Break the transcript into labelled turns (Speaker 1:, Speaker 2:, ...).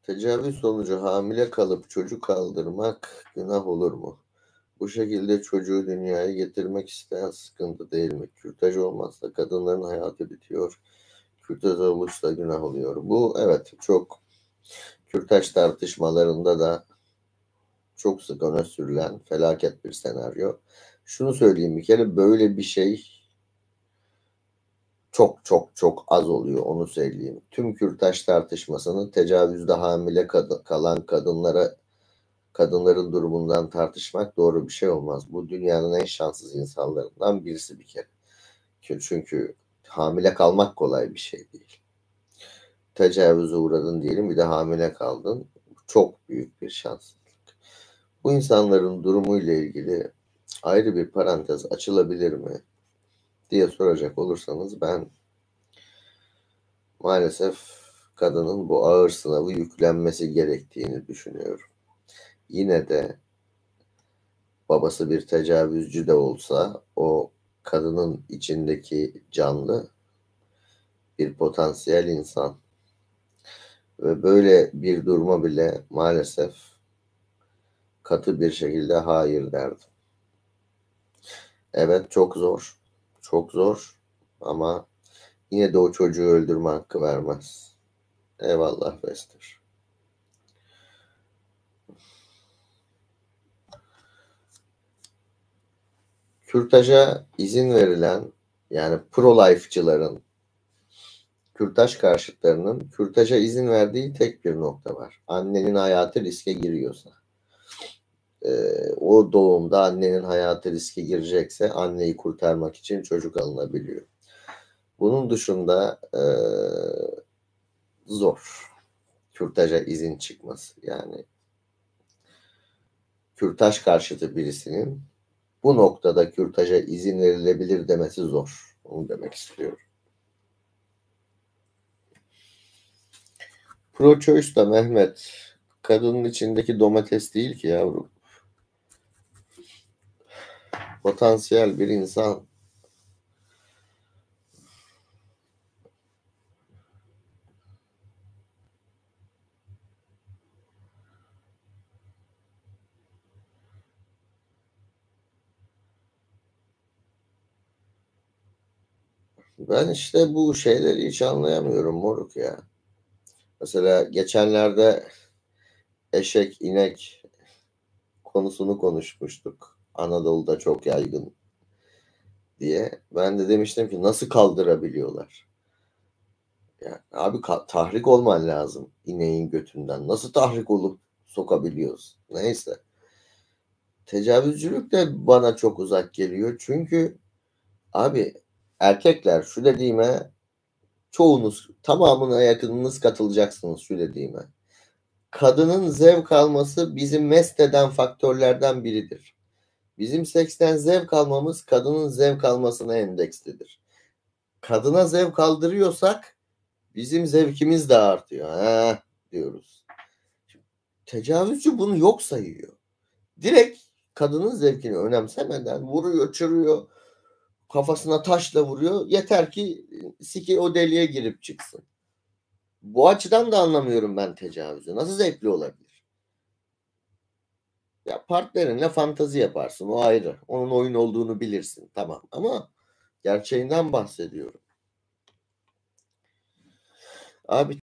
Speaker 1: Tecavüz sonucu hamile kalıp çocuk aldırmak günah olur mu? Bu şekilde çocuğu dünyaya getirmek isteyen sıkıntı değil mi? Kürtaj olmazsa kadınların hayatı bitiyor. Kürtaj olursa günah oluyor. Bu evet çok kürtaj tartışmalarında da çok sık öne sürülen felaket bir senaryo. Şunu söyleyeyim bir kere böyle bir şey çok çok çok az oluyor onu söyleyeyim. Tüm kürtaj tartışmasını tecavüzde hamile kalan kadınların durumundan tartışmak doğru bir şey olmaz. Bu dünyanın en şanssız insanlarından birisi bir kere. Çünkü hamile kalmak kolay bir şey değil. Tecavüze uğradın diyelim bir de hamile kaldın. Çok büyük bir şanssızlık. Bu insanların durumuyla ilgili ayrı bir parantez açılabilir mi diye soracak olursanız ben maalesef kadının bu ağır sınavı yüklenmesi gerektiğini düşünüyorum. Yine de babası bir tecavüzcü de olsa o kadının içindeki canlı bir potansiyel insan ve böyle bir duruma bile maalesef katı bir şekilde hayır derdim. Evet çok zor, çok zor ama yine de o çocuğu öldürme hakkı vermez. Eyvallah Bester. Kürtaja izin verilen yani pro-life'cıların kürtaj karşıtlarının kürtaja izin verdiği tek bir nokta var. Annenin hayatı riske giriyorsa. O doğumda annenin hayatı riske girecekse anneyi kurtarmak için çocuk alınabiliyor. Bunun dışında zor. Kürtaja izin çıkması. Yani kürtaj karşıtı birisinin bu noktada kürtaja izin verilebilir demesi zor. Onu demek istiyorum. Pro-choice da Mehmet kadının içindeki domates değil ki yavrum. Potansiyel bir insan. Ben işte bu şeyleri hiç anlayamıyorum moruk ya. Mesela geçenlerde eşek, inek konusunu konuşmuştuk. Anadolu'da çok yaygın diye. Ben de demiştim ki nasıl kaldırabiliyorlar? Yani abi tahrik olman lazım ineğin götünden. Nasıl tahrik olup sokabiliyoruz? Neyse. Tecavüzcülük de bana çok uzak geliyor. Çünkü abi erkekler şu dediğime çoğunuz tamamına yakınınız katılacaksınız şu dediğime. Kadının zevk alması bizi mest eden faktörlerden biridir. Bizim seksten zevk almamız kadının zevk almasına endekslidir. Kadına zevk aldırıyorsak bizim zevkimiz de artıyor. Ha, diyoruz. Tecavüzcü bunu yok sayıyor. Direkt kadının zevkini önemsemeden vuruyor, çırıyor, kafasına taşla vuruyor. Yeter ki siki o deliğe girip çıksın. Bu açıdan da anlamıyorum ben tecavüzü. Nasıl zevkli olabilir? Ya partnerinle fantazi yaparsın o ayrı. Onun oyun olduğunu bilirsin tamam ama gerçeğinden bahsediyorum. Abi